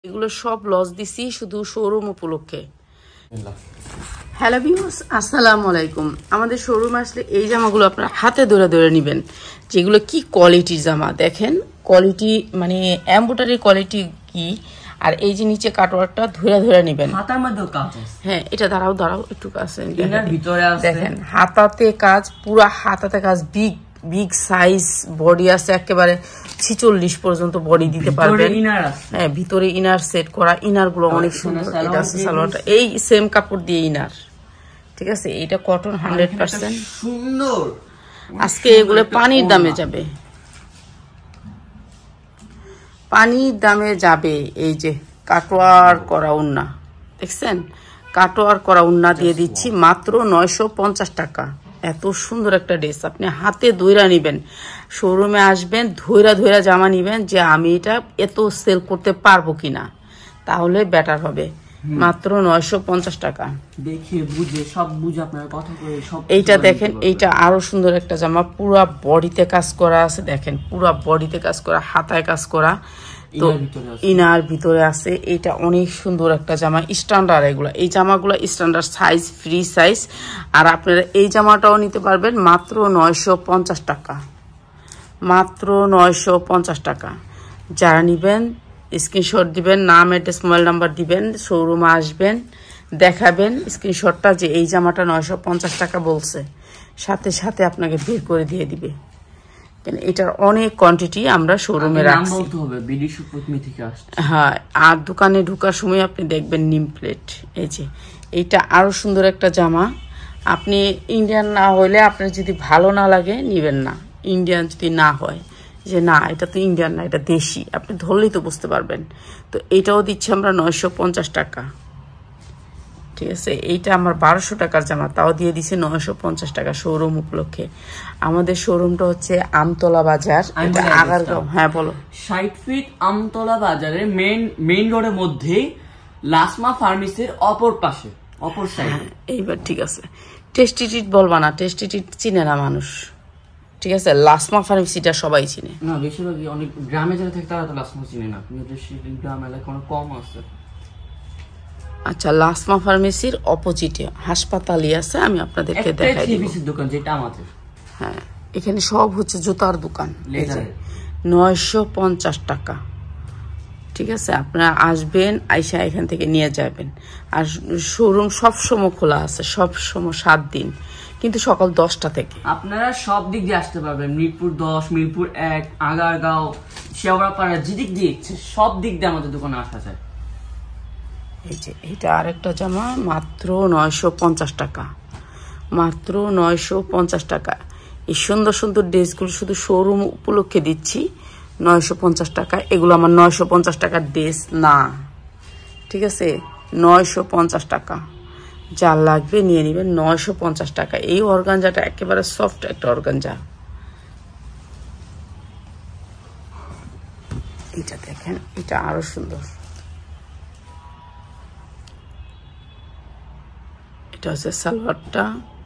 এগুলো সব লস দিছি শুধু শোরুম উপলক্ষে। হ্যালো ভিউয়ার্স, আসসালামু আলাইকুম। আমাদের শোরুমে আসলে এই জামাগুলো আপনারা হাতে ধরে ধরে নেবেন, যেগুলো কি কোয়ালিটির জামা দেখেন, কোয়ালিটি মানে এমব্রয়ডারি কোয়ালিটি কি, আর এই যে নিচে কাটওয়ার্কটা ধরে ধরে নেবেন। হাতার মধ্যে কাজ আছে। হ্যাঁ, এটা দাঁড়াও একটু কাছে ভিতরে আছে দেখেন, হাতাতে কাজ, পুরা হাতাতে কাজ, বিগ সাইজ বডি আছে, একেবারে 46 পর্যন্ত বডি দিতে পারবেন। হ্যাঁ, ভিতরে ইনার সেট করা, ইনার গুলো অনেক সুন্দর। এটা আছে সালোয়ারটা, এই সেম কাপড় দিয়ে ইনার, ঠিক আছে। এটা কটন 100% সুন্দর। আজকে এগুলো পানির দামে যাবে, পানির দামে যাবে। এই যে কাটওয়ার করা উন্না দেখছেন, কাটওয়ার করা উন্না দিয়ে দিচ্ছি মাত্র 950 টাকা। এত সুন্দর একটা ড্রেস, আপনি হাতে ধইরা নিবেন, শোরুমে আসবেন, ধইরা জামা নিবেন যে আমি এটা এত সেল করতে পারবো কিনা, তাহলে বেটার হবে। মাত্র 950 টাকা। দেখিয়ে বুঝে সব বুঝে আপনার কথা করে সব। এইটা দেখেন, এইটা আরো সুন্দর একটা জামা, পুরা বডিতে কাজ করা আছে, দেখেন পুরা বডিতে কাজ করা, হাতায় কাজ করা, তো ইনার ভিতরে আছে। এটা অনেক সুন্দর একটা জামা, স্ট্যান্ডার্ড। এগুলো এই জামাগুলো স্ট্যান্ডার্ড সাইজ, ফ্রি সাইজ। আর আপনারা এই জামাটাও নিতে পারবেন মাত্র 950 টাকা, মাত্র 950 টাকা। যারা নিবেন স্ক্রিনশট দিবেন, নাম, অ্যাড্রেস, মোবাইল নাম্বার দিবেন, শোরুমে আসবেন, দেখাবেন স্ক্রিনশটটা যে এই জামাটা 950 টাকা বলছে, সাথে সাথে আপনাকে বের করে দিয়ে দিবে। এটার অনেক কোয়ান্টিটি আমরা শোরুমে রাখছি। হ্যাঁ, আর দোকানে ঢোকার সময় আপনি দেখবেন নিম প্লেট। এই যে এইটা আরো সুন্দর একটা জামা। আপনি ইন্ডিয়ান না হইলে আপনার যদি ভালো না লাগে নিবেন না, ইন্ডিয়ান যদি না হয়, যে না এটা তো ইন্ডিয়ান না, এটা দেশি, আপনি ধরলেই তো বুঝতে পারবেন। তো এইটাও দিচ্ছি আমরা 950 টাকা, ঠিক আছে। এইটা আমার 1200 টাকার জামা, তাও দিয়ে দিছে 950 টাকা শোরুম উপলক্ষে। আমাদের শোরুমটা হচ্ছে আমতলা বাজার, এটা আগারগাঁও। হ্যাঁ বলো। 60 ফিট আমতলা বাজারের মেইন রোডের মধ্যে লাসমা ফার্মেসির অপর পাশে, অপর সাইডে। এইবার ঠিক আছে, টেস্টি ট্রিট বলবা না, টেস্টি ট্রিট চিনে না মানুষ, ঠিক আছে। লাসমা ফার্মেসিটা সবাই চিনে না, বেশিরভাগই অনেক গ্রামে যারা থাকে তারা তো লাসমা চিনে না, কিন্তু গ্রাম এলাকায় অনেক কম আছে। আচ্ছা, লাসমা ফার্মেসির অপোজিটে হাসপাতালই আছে, আমি আপনাদেরকে দেখাই দিব। দোকান যেটা আমাদের, হ্যাঁ, এখানে সব হচ্ছে জুতার দোকান। 950 টাকা, ঠিক আছে। আপনারা আসবেন, আইসা এখান থেকে নিয়ে যাবেন। আর শোরুম সবসময় খোলা আছে, সবসময় 7 দিন, কিন্তু সকাল 10টা থেকে। আপনারা সব দিক দিয়ে আসতে পারবেন, মিরপুর 10, মিরপুর 1, আগারগাঁও, শেওড়াপাড়া, যেদিক দিয়ে ইচ্ছে সব দিক দিয়ে আমাদের দোকানে আসা যায়। এই যে এটা আরেকটা জামা, মাত্র 950 টাকা, মাত্র 950 টাকা। এই সুন্দর সুন্দর ড্রেসগুলো শুধু শোরুম উপলক্ষে দিচ্ছি 950 টাকা। এগুলো আমার 950 টাকার ড্রেস না, ঠিক আছে। 950 টাকা, যা লাগবে নিয়ে নেবেন। 950 টাকা। এই অর্গানজাটা একেবারে সফট একটা অর্গানজা। এটা দেখেন, এটা আরো সুন্দর। এটা হচ্ছে সালোয়ারটা।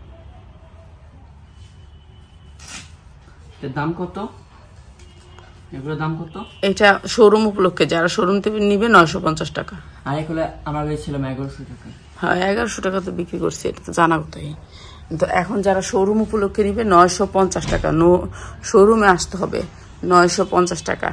দাম কত? এগুলোর দাম কত? এটা শোরুম উপলক্ষে, যারা শোরুম থেকে নিবে 950 টাকা। আর এগুলো আমার বেচছিলাম 1100 টাকা। হ্যাঁ, 1100 টাকা তো বিক্রি করছি, এটা তো জানা কথাই। কিন্তু এখন যারা শোরুম উপলক্ষে নিবে 950 টাকা, শোরুমে আসতে হবে 950 টাকা।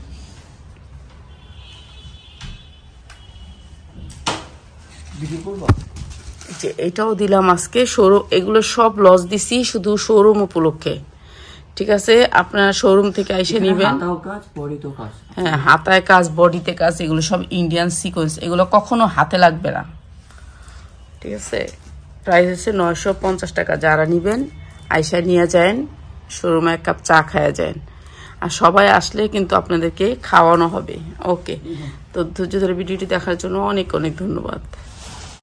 যে এটাও দিলাম আজকে শোরুম, এগুলো সব লস দিছি শুধু শোরুম উপলক্ষে, ঠিক আছে। আপনারা শোরুম থেকে এসে নিবেন। হ্যাঁ, হাতায় কাজ, বডিতে কাজ, এগুলো সব ইন্ডিয়ান সিকোয়েন্স, এগুলো কখনো হাতে লাগবে না, ঠিক আছে। প্রাইস হচ্ছে 950 টাকা। যারা নিবেন আইসা নিয়ে যান, শোরুমে 1 কাপ চা খায়া যান। আর সবাই আসলে কিন্তু আপনাদেরকে খাওয়ানো হবে। ওকে, তো ধৈর্য ধরে ভিডিওটি দেখার জন্য অনেক অনেক ধন্যবাদ।